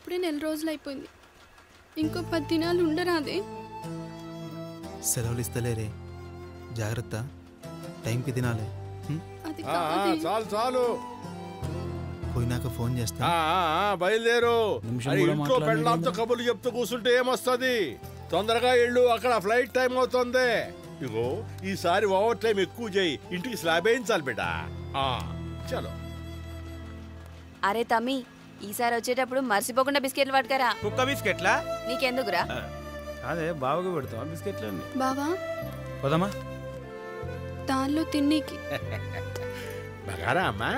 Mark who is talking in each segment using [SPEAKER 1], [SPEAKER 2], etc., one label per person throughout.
[SPEAKER 1] అప్పుడే 4 రోజులు అయిపోయింది. ఇంకో 10 దినాలు ఉండరాదే?
[SPEAKER 2] సెలవులు ఇస్తలేరే, జాగ్రత్త, టైంకి తినాలి.
[SPEAKER 1] అది
[SPEAKER 3] చాలు చాలు,
[SPEAKER 2] పోయినాక ఫోన్ చేస్తా.
[SPEAKER 3] బయలుదేరు. ఇంట్లో పెళ్ళాంతో కబుర్లు చెప్తూ కూర్చుంటే ఏమొస్తుంది? తొందరగా ఇళ్ళు, అక్కడ ఫ్లైట్ టైం అవుతుంది. ఇగో ఈసారి ఓవర్ టైం ఎక్కువ చేయి, ఇంటికి స్లాబ్ వేయించాలి బిడ్డ. చలో.
[SPEAKER 4] అరే తమ్మి, ఈసారి వచ్చేటప్పుడు మర్చిపోకుండా బిస్కెట్లు పట్టుకరా.
[SPEAKER 5] కుక్క బిస్కెట్లా?
[SPEAKER 4] నీకెందుకురా?
[SPEAKER 5] అదే బావగా పెడతావా బిస్కెట్లు?
[SPEAKER 1] బావా
[SPEAKER 5] పోదామా?
[SPEAKER 1] దానిలో తిన్నీకి
[SPEAKER 3] బగారా అమ్మా.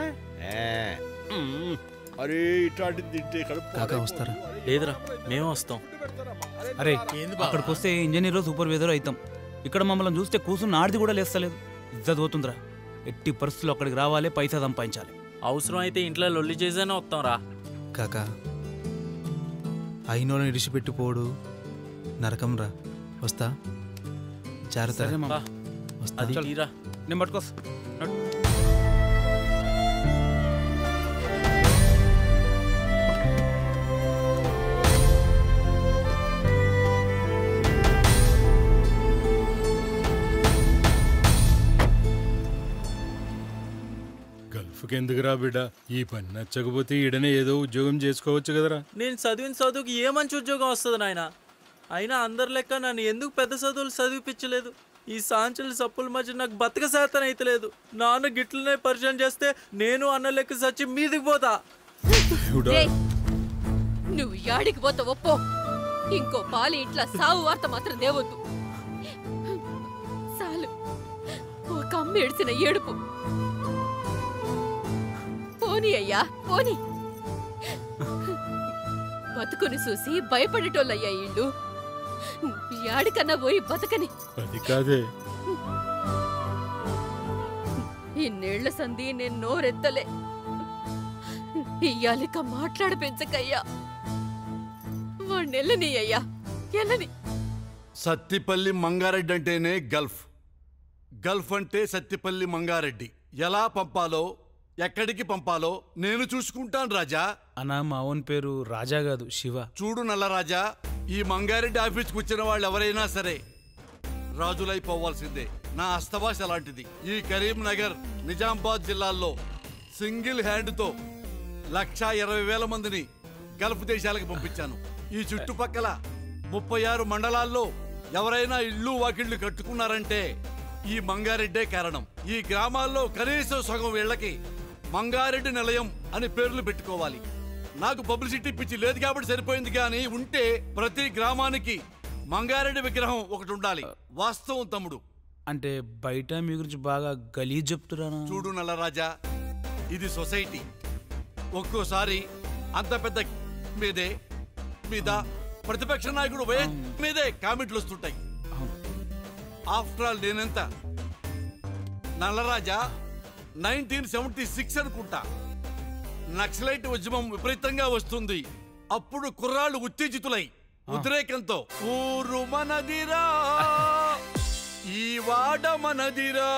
[SPEAKER 3] అరే ఇట్లాంటి తింటే
[SPEAKER 2] కాకా వస్తారా?
[SPEAKER 6] లేదురా, మేమే వస్తాం.
[SPEAKER 5] అరే అక్కడికి వస్తే ఇంజనీర్ సూపర్వైజర్ అవుతాం. ఇక్కడ మమ్మల్ని చూస్తే కూర్చుని ఆడిది కూడా లేస్తలేదు. ఇజ్జత్ పోతుందిరా. ఎట్టి పరిస్థితుల్లో అక్కడికి రావాలి, పైసా సంపాదించాలి.
[SPEAKER 6] అవసరం అయితే ఇంట్లో లొల్లి చేసేనే వస్తాం రా.
[SPEAKER 2] కాకా అయినోళ్ళని ఇడిచిపెట్టిపోడు నరకం రా. వస్తా, జాగ్రత్త.
[SPEAKER 6] అది తీరా,
[SPEAKER 5] నేను పట్టుకోస్.
[SPEAKER 7] గల్ఫ్కి ఎందుకురా బిడ్డ? ఈ పని నచ్చకపోతే ఈడనే ఏదో ఉద్యోగం చేసుకోవచ్చు కదరా.
[SPEAKER 6] నేను చదివిన చదువుకి ఏ మంచి ఉద్యోగం వస్తుంది నాయన? అయినా అందరి లెక్క నన్ను ఎందుకు పెద్ద చదువులు చదివిపించలేదు? ఈ సాంచల సప్పుల మధ్య నాకు బతక శాతం అయితే లేదు. నాన్న గిట్లనే పరిచయం చేస్తే నేను అన్న లెక్క సచ్చి మీదికి పోతా.
[SPEAKER 8] నువ్వు యాడికి పోతావో పో. ఇంకో పాలి ఇంట్లో సావు వార్త మాత్రం దేవద్దు. చాలు, ఒక అమ్మ ఏడ్చిన ఏడుపు. పోనీ అయ్యా, పోనీ. బతుకుని చూసి భయపడేటోళ్ళయ్యా ఇళ్ళు. యాడికన్నా పోయి బతకని.
[SPEAKER 7] అది కాదే,
[SPEAKER 8] ఇన్నేళ్ల సంధి నేను నోరెత్తలే. ఇయ్యాలిక మాట్లాడ పెంచకయ్యా. వాణ్ణెళ్ళని అయ్యా, ఎల్లని.
[SPEAKER 9] సత్తిపల్లి మంగారెడ్డి అంటేనే గల్ఫ్. గల్ఫ్ అంటే సత్తిపల్లి మంగారెడ్డి. ఎలా పంపాలో, ఎక్కడికి పంపాలో నేను చూసుకుంటాను రాజా.
[SPEAKER 5] అన్నా, మా ఓన్ పేరు రాజా కాదు, శివ.
[SPEAKER 9] చూడు నల్లరాజా, ఈ మంగారెడ్డి ఆఫీస్కి వచ్చిన వాళ్ళు ఎవరైనా సరే రాజులైపోవాల్సిందే. నా అస్తవాస అలాంటిది. ఈ కరీంనగర్, నిజామాబాద్ జిల్లాల్లో సింగిల్ హ్యాండ్తో 1,20,000 మందిని గల్ఫ్ దేశాలకు పంపించాను. ఈ చుట్టుపక్కల 36 మండలాల్లో ఎవరైనా ఇళ్ళు వాకిళ్ళు కట్టుకున్నారంటే ఈ మంగారెడ్డే కారణం. ఈ గ్రామాల్లో కనీసం సగం ఇళ్లకి మంగారెడ్డి నిలయం అని పేర్లు పెట్టుకోవాలి. నాకు పబ్లిసిటీ పిచ్చి లేదు కాబట్టి సరిపోయింది, కానీ ఉంటే ప్రతి గ్రామానికి మంగారెడ్డి విగ్రహం ఒకటి ఉండాలి. వాస్తవం తమ్ముడు.
[SPEAKER 5] అంటే బయట మీ గురించి బాగా గలీజ్ చెప్తున్నా.
[SPEAKER 9] చూడు నల్లరాజా, ఇది సొసైటీ. ఒక్కోసారి అంత పెద్ద మీద ప్రతిపక్ష నాయకుడు వైఎస్ మీదే కామెంట్లు వస్తుంటాయి. ఆఫ్టర్ ఆల్ నేనెంత నల్లరాజా 1976 అనుకుంటా నక్సలైట్ ఉద్యమం విపరీతంగా వస్తుంది. అప్పుడు కుర్రాళ్ళు ఉత్తేజితులై ఉద్రేకంతో ఊరు మనదిరా, ఈ వాడ మనదిరా,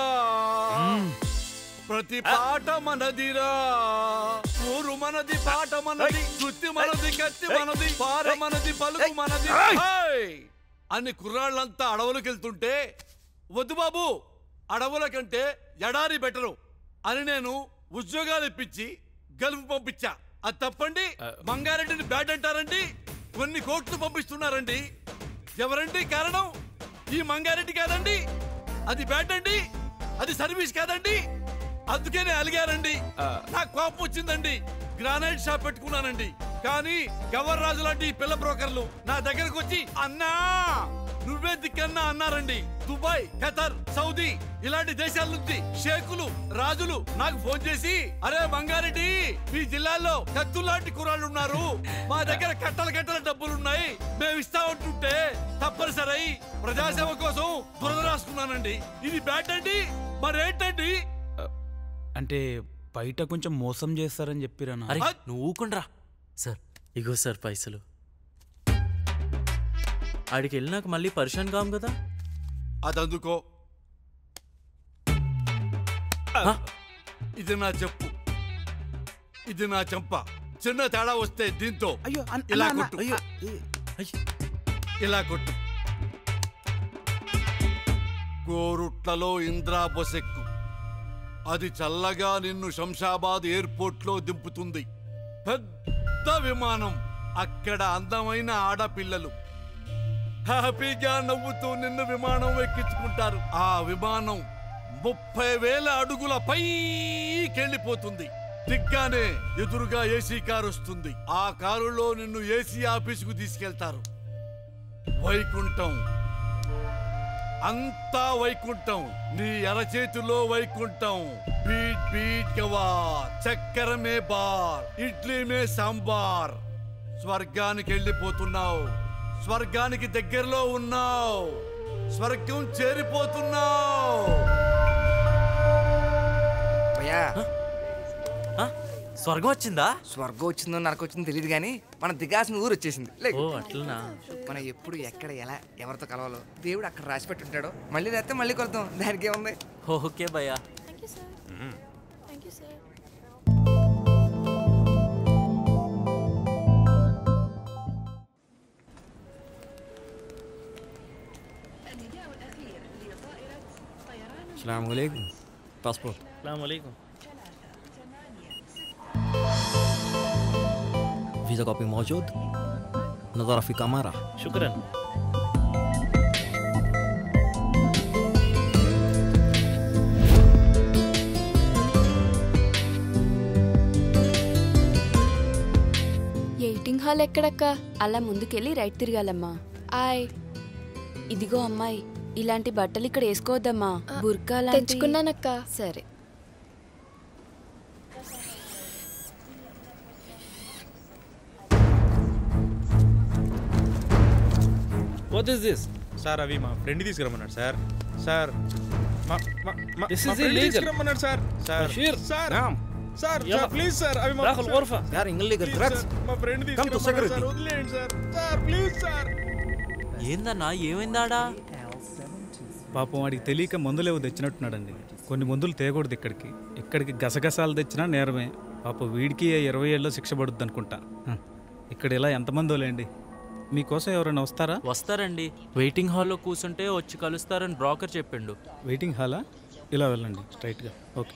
[SPEAKER 9] ప్రతి పాట మనదిరా, ఊరు మనది, పాట మనది, సుత్తి మనది, కత్తి మనది, పార మనది, పలుకు మనది అని కుర్రాళ్ళంతా అడవులకు వెళ్తుంటే, వద్దు బాబు, అడవుల కంటే ఎడారి బెటరు అని నేను ఉద్యోగాలు ఇప్పించి గల్ఫ్ పంపించా. అది తప్పండి? మంగారెడ్డిని బ్యాట్ అంటారండి. కొన్ని కోట్లు పంపిస్తున్నారండి. ఎవరండి కారణం? ఈ మంగారెడ్డి కాదండి. అది బ్యాట్ అండి, అది సర్వీస్ కాదండి. అందుకనే అలిగారండి. నాకు కోపం వచ్చిందండి. గ్రానైట్ షాప్ పెట్టుకున్నానండి. కానీ గవర్ రాజు లాంటి పిల్ల బ్రోకర్లు నా దగ్గరకు వచ్చి అన్నా నువ్వే దిక్కన్నా అన్నారండి. దుబాయ్, ఖతర్, సౌదీ ఇలాంటి దేశాల నుంచి షేకులు, రాజులు నాకు ఫోన్ చేసి, అరే మంగారెడ్డి, మీ జిల్లాలో కత్తుల్లాంటి కుర్రాళ్ళు ఉన్నారు, మా దగ్గర కట్టల డబ్బులున్నాయి, మేము ఇస్తామంటుంటే తప్పనిసరి ప్రజాసేవ కోసం దురద రాసుకున్నానండి. ఇది బ్యాట్ అండి, మరేంటండి?
[SPEAKER 5] అంటే బయట కొంచెం మోసం చేస్తారని చెప్పిరన్నా.
[SPEAKER 6] అరే నువ్వు ఊకుండ్రా సార్. ఇగో సార్ పైసలు. ఆడికి వెళ్ళినాక మళ్ళీ పరిశాన్ కాం కదా.
[SPEAKER 9] అది అందుకో. ఇది నా చెప్పు, ఇది నా చెంప. చిన్న తేడా వస్తే దీంతో
[SPEAKER 5] అయ్యో
[SPEAKER 9] ఇలా కొట్టు.
[SPEAKER 5] అయ్యో
[SPEAKER 9] ఇలా కొట్టు. కోరుట్లలో ఇంద్రా బొసెక్కు. అది చల్లగా నిన్ను శంషాబాద్ ఎయిర్పోర్ట్ లో దింపుతుంది. పెద్ద విమానం. అక్కడ అందమైన ఆడపిల్లలు హ్యాపీగా నవ్వుతూ నిన్ను విమానం ఎక్కించుకుంటారు. ఆ విమానం 30,000 అడుగుల పైకెళ్ళిపోతుంది. దిగ్గానే ఎదురుగా ఏసీ కారు వస్తుంది. ఆ కారులో నిన్ను ఏసీ ఆఫీసుకు తీసుకెళ్తారు. వైకుంఠం అంతా వైకుంఠం. నీ అరచేతిలో వైకుంఠం. బీట్ బీట్ గవార్, చక్కెర మే బార్, ఇడ్లీ మే సాంబార్. స్వర్గానికి వెళ్ళిపోతున్నావు. స్వర్గానికి దగ్గరలో ఉన్నావు. స్వర్గం చేరిపోతున్నావు.
[SPEAKER 6] స్వర్గం వచ్చిందా?
[SPEAKER 10] స్వర్గం వచ్చిందో నరకం వచ్చిందో తెలియదు కానీ మనం దిగాల్సిన ఊరు వచ్చేసింది.
[SPEAKER 6] ఓ అట్లనా?
[SPEAKER 10] మనం ఎప్పుడు ఎక్కడ ఎలా ఎవరితో కలవాలో దేవుడు అక్కడ రాసి పెట్టి ఉంటాడు. మళ్ళీ రాస్తే మళ్ళీ కొడతాం. దానికి ఏముంది?
[SPEAKER 6] ఓకే భయ్యా.
[SPEAKER 11] अस्सलाम वालेकुम। पासपोर्ट।
[SPEAKER 6] अस्सलाम वालेकुम।
[SPEAKER 11] वीज़ा कॉपी मौजूद? नज़ारा फी कमारा।
[SPEAKER 6] शुक्रन।
[SPEAKER 4] ఎయిటింగ్ హాల్ ఎక్కడక్క? అలా ముందుకెళ్ళి రైట్ తిరగాలమ్మా. ఆయ్ ఇదిగో అమ్మాయి, ఇలాంటి బట్టలు ఇక్కడ వేసుకోవద్దమ్మా. బుర్కా
[SPEAKER 1] తెచ్చుకున్నానక్క.
[SPEAKER 4] సరే.
[SPEAKER 6] What is this?
[SPEAKER 2] సార్ అవి మా ఫ్రెండ్ తీసుకురమ్మన్నాడు sir. Sir
[SPEAKER 6] This is illegal.
[SPEAKER 2] తీసుకురమ్మన్నాడు sir. Sir
[SPEAKER 6] Bashir.
[SPEAKER 2] Sir
[SPEAKER 6] Naam.
[SPEAKER 2] Sir
[SPEAKER 6] Yalla.
[SPEAKER 2] Please sir అవి మా
[SPEAKER 6] داخل الغرفة.
[SPEAKER 11] यार illegal drugs.
[SPEAKER 2] మా ఫ్రెండ్ తీసుకురమ్మన్నాడు సార్. వదిలేయండి సార్. Sir please sir.
[SPEAKER 6] ఏందన్నా ఏమైందాడా?
[SPEAKER 5] పాపం వాడికి తెలియక మందులేవో తెచ్చినట్టున్నాడండి. కొన్ని మందులు తేకూడదు ఇక్కడికి గసగసాలు తెచ్చినా నేరమే. పాప వీడికి 20 ఏళ్ళలో శిక్ష పడుద్ది అనుకుంటా. ఇక్కడ ఇలా ఎంతమందో లేండి. మీకోసం ఎవరైనా వస్తారా?
[SPEAKER 6] వస్తారండి. వెయిటింగ్ హాల్లో కూర్చుంటే వచ్చి కలుస్తారని బ్రోకర్ చెప్పిండు.
[SPEAKER 5] వెయిటింగ్ హాలా? ఇలా వెళ్ళండి స్ట్రైట్గా. ఓకే.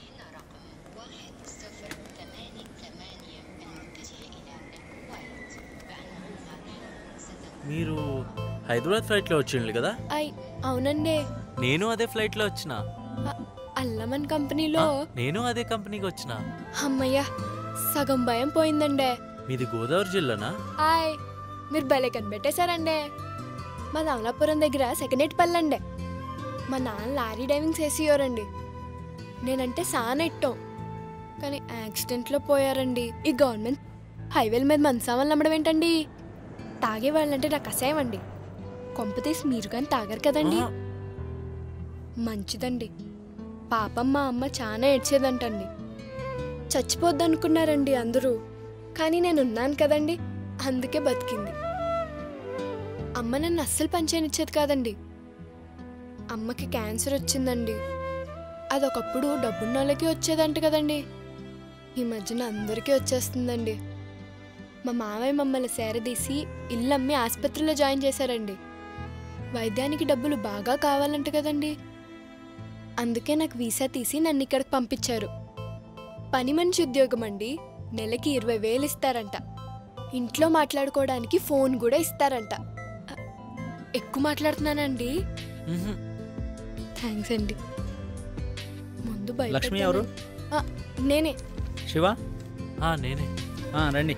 [SPEAKER 6] మీరు హైదరాబాద్ ఫ్లైట్లో వచ్చిండ్రు కదా?
[SPEAKER 1] అవునండి.
[SPEAKER 6] నేను అదే ఫ్లైట్లో వచ్చిన.
[SPEAKER 1] అల్లమన్ కంపెనీలో.
[SPEAKER 6] నేను అదే కంపెనీకి వచ్చిన.
[SPEAKER 1] అమ్మయ్య, సగం భయం పోయిందండి.
[SPEAKER 6] మీది గోదావరి జిల్లానా?
[SPEAKER 1] ఆయ్ మీరు భలే కనిపెట్టేశారండి. మా అమలాపురం దగ్గర సెకండ్ హెడ్ పల్లండి. మా నాన్న లారీ డ్రైవింగ్ చేసేవారండి. నేనంటే సాన ఇట్టం, కానీ యాక్సిడెంట్లో పోయారండి. ఈ గవర్నమెంట్ హైవేల మీద మనసామలు నమ్మడం ఏంటండి? తాగేవాళ్ళంటే నాకు అసహ్యం అండి. కొంపతీసి మీరు కానీ తాగరు కదండి. మంచిదండి. పాపం మా అమ్మ చాలా ఏడ్చేదంటండి. చచ్చిపోద్దనుకున్నారండి అందరూ, కానీ నేనున్నాను కదండి, అందుకే బతికింది. అమ్మ నన్ను అస్సలు పనిచేయనిచ్చేది కాదండి. అమ్మకి క్యాన్సర్ వచ్చిందండి. అదొకప్పుడు డబ్బున్న వాళ్ళకి వచ్చేదంట కదండి. ఈ మధ్యన అందరికీ వచ్చేస్తుందండి. మా మావయ్య మమ్మల్ని సేరదీసి ఇల్లమ్మి ఆసుపత్రిలో జాయిన్ చేశారండి. వైద్యానికి డబ్బులు బాగా కావాలంట కదండి. అందుకే నాకు వీసా తీసి నన్ను ఇక్కడికి పంపించారు. పని మనిషి ఉద్యోగం అండి. నెలకి 20,000 ఇస్తారంట. ఇంట్లో మాట్లాడుకోవడానికి ఫోన్ కూడా ఇస్తారంట. ఎక్కువ మాట్లాడుతున్నానండి. థ్యాంక్స్ అండి. ముందు
[SPEAKER 5] లక్ష్మి ఎవరు?
[SPEAKER 1] నేనే.
[SPEAKER 5] శివ?
[SPEAKER 6] నేనే.
[SPEAKER 5] రండి.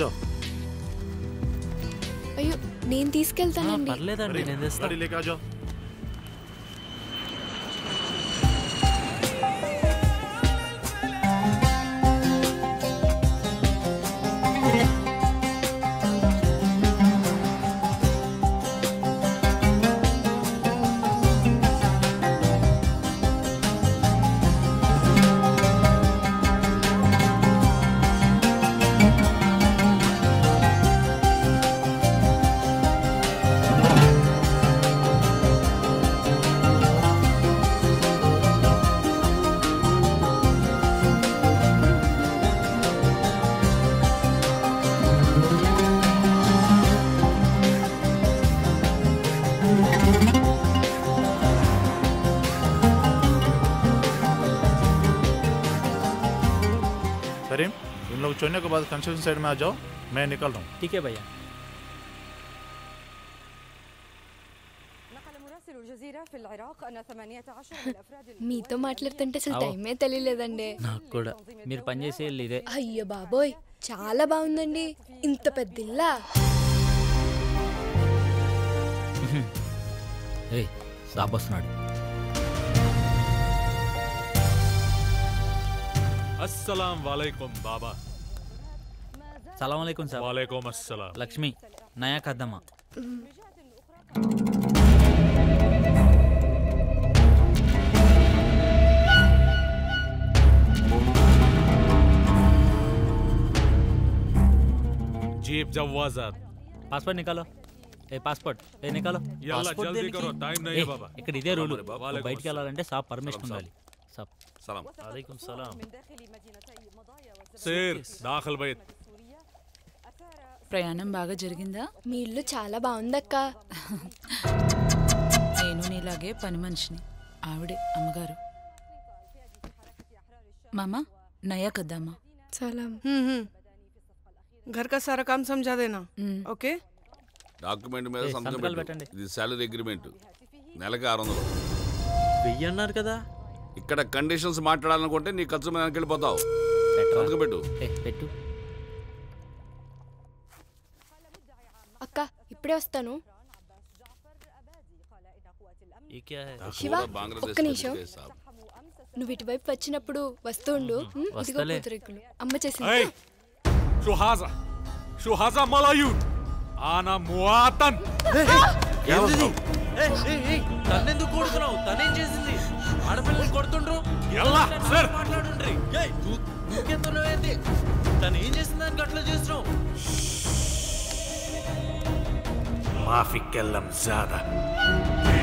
[SPEAKER 1] అయ్యో నేను తీసుకెళ్తానండి.
[SPEAKER 6] పర్లేదండి, నేను తెస్తా.
[SPEAKER 2] सरीम, इन लोग छोड़ने के बाद कंस्ट्रक्शन साइड में आ जाओ, मैं निकल रहा हूँ।
[SPEAKER 6] ठीक है भैया।
[SPEAKER 1] మీతో మాట్లాడుతుంటే అసలు టైమే తెలియలేదండి.
[SPEAKER 6] నాకు కూడా. మీరు పనిచేసే ఇల్లు ఇదే.
[SPEAKER 1] అయ్యో బాబోయ్, చాలా బాగుందండి. ఇంత పెద్ద ఇల్లా?
[SPEAKER 11] సాబ్ వస్తున్నాడు.
[SPEAKER 12] अस्सलाम वालेकुम बाबा।
[SPEAKER 6] सलाम वालेकुम साहब।
[SPEAKER 12] वालेकुम अस्सलाम।
[SPEAKER 6] लक्ष्मी नया कदम।
[SPEAKER 12] जीप जवाजात।
[SPEAKER 6] पासपोर्ट निकालो। पासपोर्ट निकालो।
[SPEAKER 12] यल्ला जल्दी करो, टाइम नहीं है बाबा।
[SPEAKER 6] ఇక్కడ ఇదే రూల్. బయటికి వెళ్ళాలంటే సాబ్ పర్మిషన్ ఉండాలి. సాబ్
[SPEAKER 12] सलाम।
[SPEAKER 6] वालेकुम सलाम।
[SPEAKER 12] సేర్ దాఖల్ బైత్।
[SPEAKER 13] ప్రయాణం బాగా జరిగిందా?
[SPEAKER 1] మీ ఇల్లు చాలా బాగుందక్క.
[SPEAKER 13] నేను నీలాగే పని మనిషిని. ఆవిడే అమ్మగారు. मामा नया कदमा।
[SPEAKER 14] सलाम। घर का सारा काम समझा देना। ओके।
[SPEAKER 9] డాక్యుమెంట్ మీద సంతకం పెట్టండి. ఇది సాలరీ అగ్రిమెంట్. నెలకి 600.
[SPEAKER 6] వెయ్యి అన్నారు కదా.
[SPEAKER 9] ఇక్కడ కండిషన్స్ మాట్లాడాలనుకుంటే నీ ఖర్చు మీద వెళ్ళిపోతావు. సంతకం పెట్టు.
[SPEAKER 6] పెట్టు.
[SPEAKER 1] అక్క ఇప్పుడే వస్తాను. శివ ఒక్క నిమిషం. నువ్వు ఇటువైపు వచ్చినప్పుడు వస్తుండు. ఇదిగో పూతరేకులు అమ్మ చేసింది.
[SPEAKER 12] షుహాజా మలాయూన్ ఆనా మువాతన్.
[SPEAKER 6] తన్నెందుకు కొడుతున్నావు? తనేం చేసింది? ఆడపిల్లలు కొడుతుండ్రు.
[SPEAKER 12] ఎలా సార్
[SPEAKER 6] మాట్లాడుండ్రి. నువ్వెందుకు తను ఏం చేసిందని అట్లా చేస్తున్నావు?
[SPEAKER 12] మాఫీ కెల్లం జాదా.